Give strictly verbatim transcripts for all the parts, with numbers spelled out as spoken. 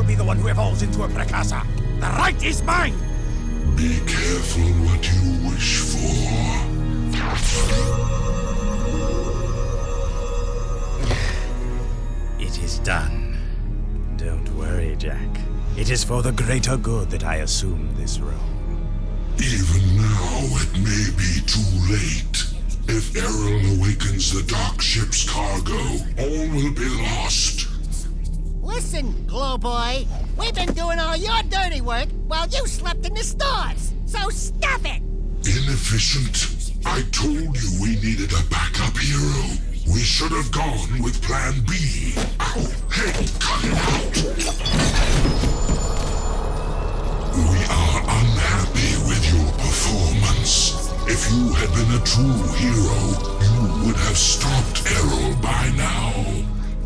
be the one who evolves into a Precursor. The right is mine! Be careful what you wish for. It is done. Don't worry, Jack. It is for the greater good that I assume this role. Even now, it may be too late. If Errol awakens the Dark Ship's cargo, all will be lost. Listen, Glowboy, we've been doing all your dirty work while you slept in the stars, so stop it! Inefficient. I told you we needed a backup hero. We should have gone with Plan B. Ow! Hey, cut it out! We are unhappy with your performance. If you had been a true hero, you would have stopped Errol by now.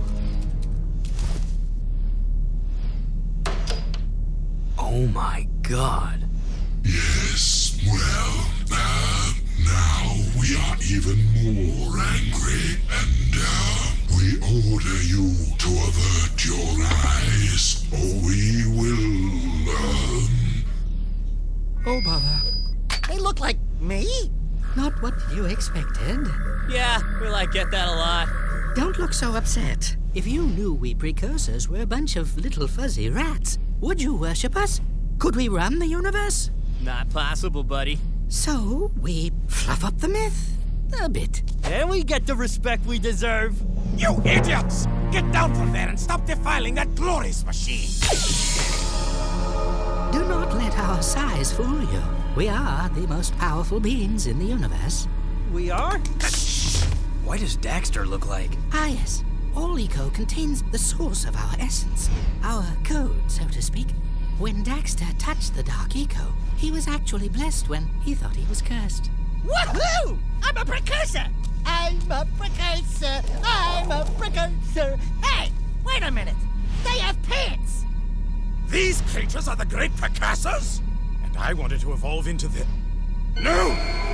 Oh my god. Yes, well, uh, now we are even more angry, and uh, we order you to avert your eyes, or we will, um... Oh, bother. They look like me? Not what you expected. Yeah, we like get that a lot. Don't look so upset. If you knew we precursors were a bunch of little fuzzy rats, would you worship us? Could we run the universe? Not possible, buddy. So, we fluff up the myth. A bit. And we get the respect we deserve. You idiots! Get down from there and stop defiling that glorious machine! Do not let our size fool you. We are the most powerful beings in the universe. We are? Why does Daxter look like? Ah, yes. All eco contains the source of our essence. Our code, so to speak. When Daxter touched the Dark Eco, he was actually blessed when he thought he was cursed. Woohoo! I'm a precursor! I'm a precursor! I'm a precursor! Hey! Wait a minute! They have pants! These creatures are the great Precursors? And I wanted to evolve into the... No!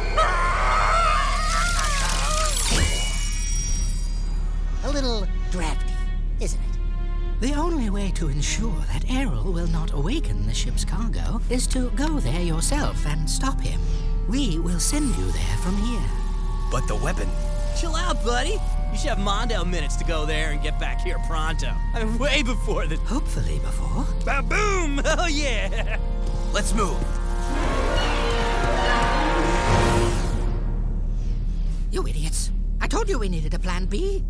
A little drafty, isn't it? The only way to ensure that Errol will not awaken the ship's cargo is to go there yourself and stop him. We will send you there from here. But the weapon... Chill out, buddy. You should have Mondale minutes to go there and get back here pronto. I mean, way before the... Hopefully before. Ba-boom! Oh, yeah! Let's move. You idiots. I told you we needed a plan B.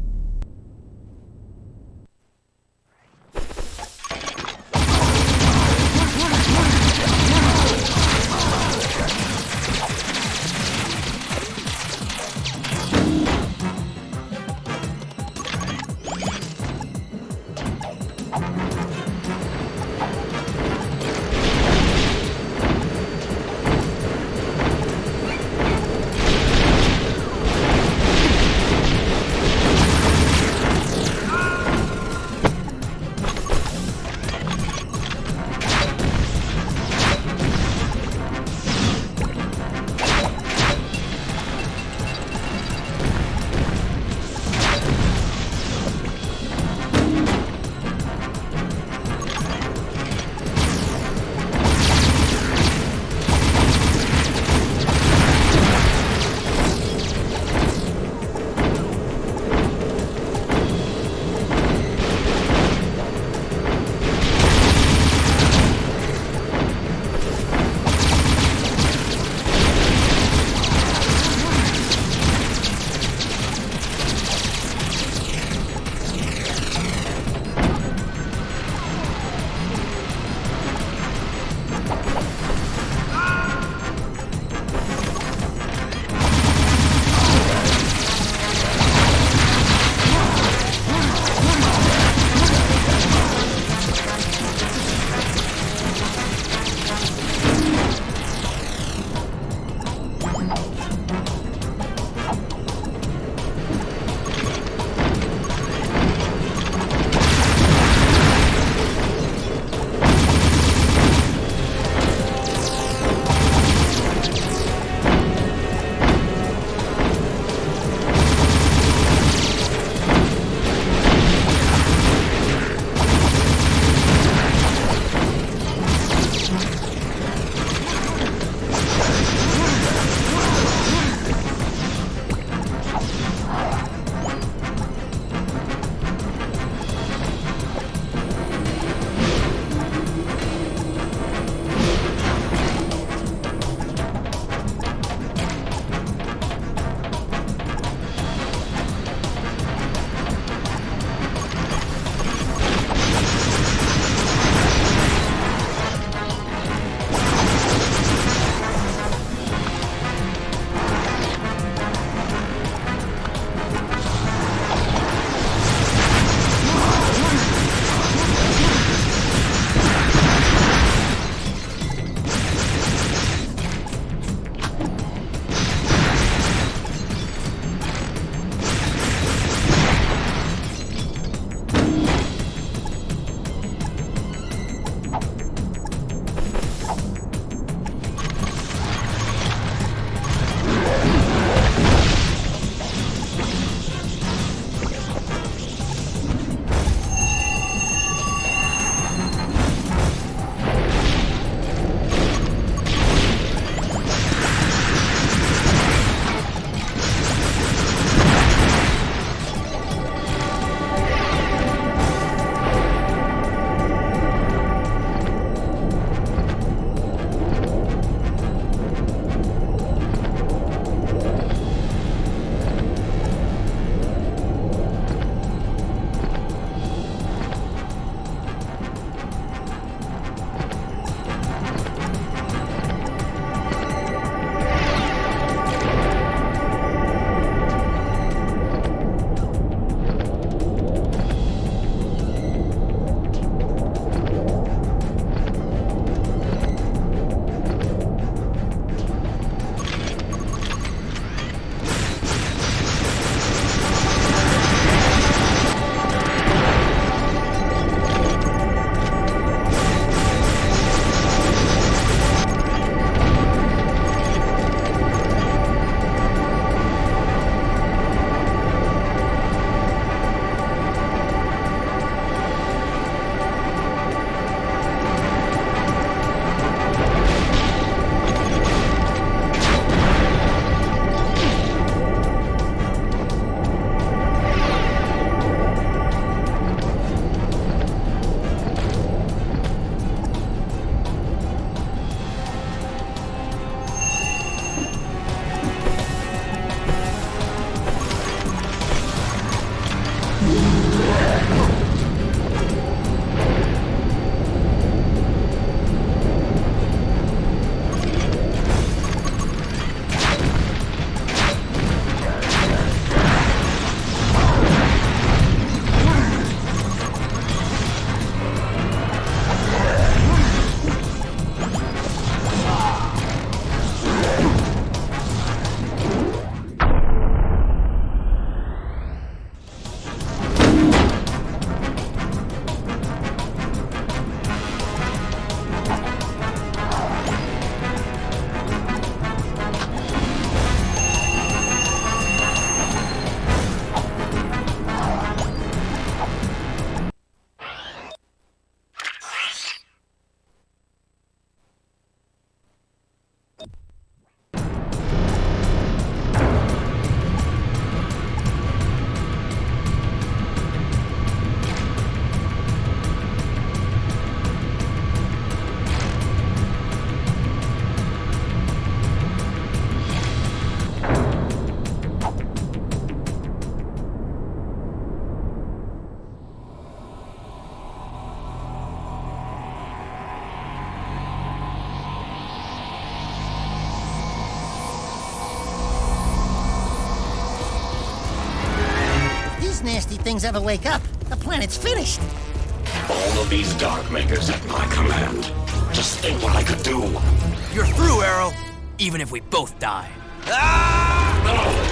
nasty things ever wake up, the planet's finished. All of these Dark Makers at my command. Just think what I could do. You're through, Arrow. Even if we both die. Ah!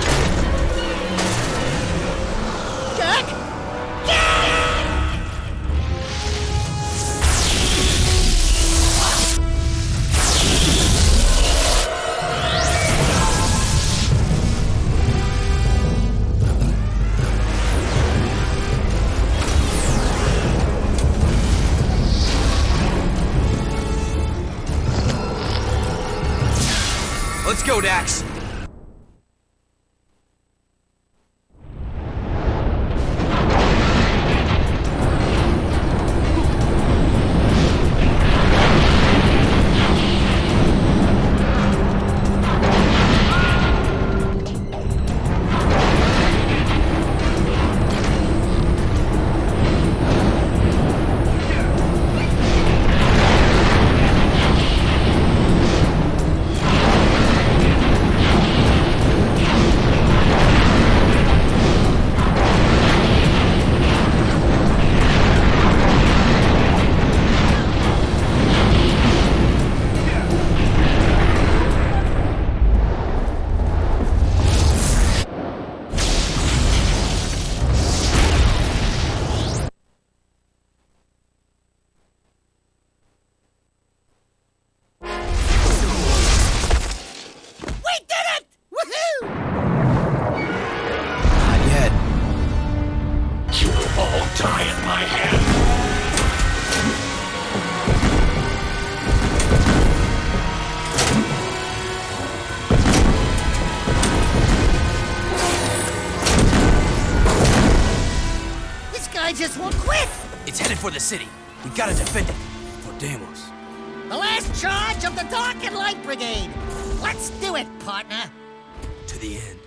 Jack? Jack! Let's go, Dax. I just won't quit! It's headed for the city. We gotta defend it. For Deimos. The last charge of the Dark and Light Brigade! Let's do it, partner! To the end.